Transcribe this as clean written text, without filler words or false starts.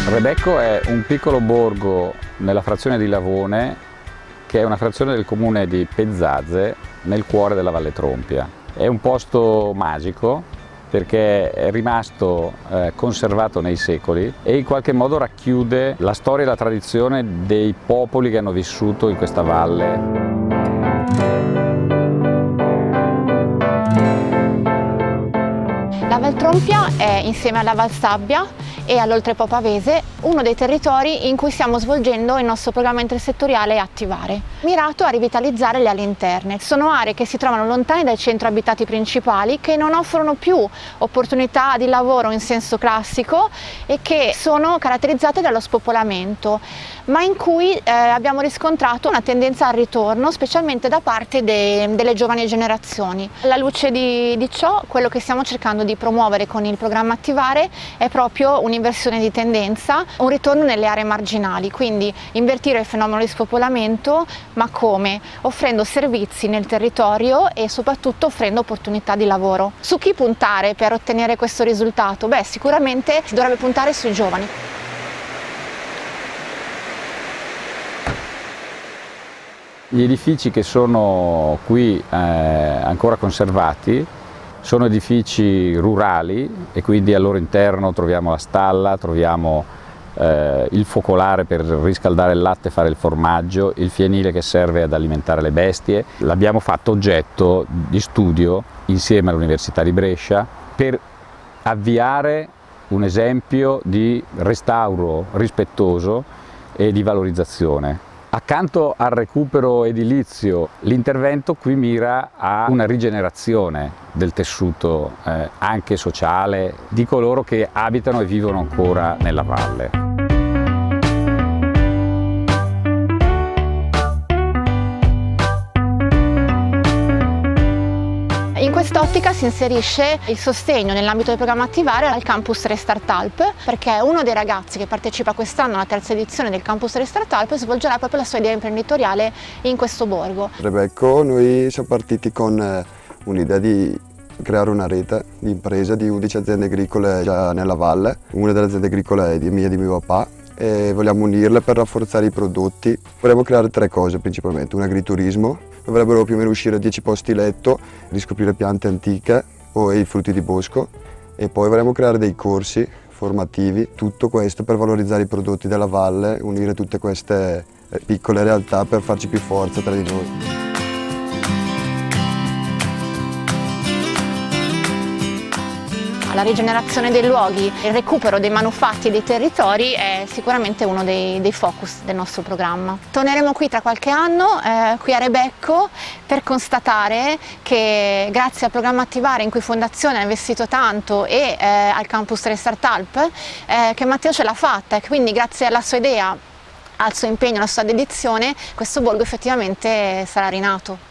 Rebecco è un piccolo borgo nella frazione di Lavone, che è una frazione del comune di Pezzazze, nel cuore della Valle Trompia. È un posto magico perché è rimasto conservato nei secoli e in qualche modo racchiude la storia e la tradizione dei popoli che hanno vissuto in questa valle. La Val Trompia è, insieme alla Val Sabbia e all'Oltrepo Pavese, uno dei territori in cui stiamo svolgendo il nostro programma intersettoriale Attivare, mirato a rivitalizzare le aree interne. Sono aree che si trovano lontane dai centri abitati principali, che non offrono più opportunità di lavoro in senso classico e che sono caratterizzate dallo spopolamento, ma in cui abbiamo riscontrato una tendenza al ritorno, specialmente da parte delle giovani generazioni. Alla luce di ciò, quello che stiamo cercando di promuovere con il programma Attivare è proprio un'inversione di tendenza, un ritorno nelle aree marginali, quindi invertire il fenomeno di spopolamento, ma come? Offrendo servizi nel territorio e soprattutto offrendo opportunità di lavoro. Su chi puntare per ottenere questo risultato? Beh, sicuramente si dovrebbe puntare sui giovani. Gli edifici che sono qui ancora conservati sono edifici rurali e quindi al loro interno troviamo la stalla, troviamo il focolare per riscaldare il latte e fare il formaggio, il fienile che serve ad alimentare le bestie. L'abbiamo fatto oggetto di studio insieme all'Università di Brescia per avviare un esempio di restauro rispettoso e di valorizzazione. Accanto al recupero edilizio, l'intervento qui mira a una rigenerazione del tessuto anche sociale di coloro che abitano e vivono ancora nella valle. In quest'ottica si inserisce il sostegno nell'ambito del programma Attivare al Campus Restart Alp, perché uno dei ragazzi che partecipa quest'anno alla terza edizione del Campus Restart Alp svolgerà proprio la sua idea imprenditoriale in questo borgo. Rebecco, noi siamo partiti con un'idea di creare una rete di imprese di 11 aziende agricole già nella valle. Una delle aziende agricole è mia e di mio papà e vogliamo unirle per rafforzare i prodotti. Vogliamo creare tre cose principalmente: un agriturismo, dovrebbero più o meno uscire 10 posti letto, riscoprire piante antiche e i frutti di bosco, e poi vorremmo creare dei corsi formativi, tutto questo per valorizzare i prodotti della valle, unire tutte queste piccole realtà per farci più forza tra di noi. La rigenerazione dei luoghi, il recupero dei manufatti e dei territori è sicuramente uno dei focus del nostro programma. Torneremo qui tra qualche anno, qui a Rebecco, per constatare che grazie al programma Attivare, in cui Fondazione ha investito tanto, e al Campus Restart Alp, che Matteo ce l'ha fatta, e quindi grazie alla sua idea, al suo impegno, alla sua dedizione, questo borgo effettivamente sarà rinato.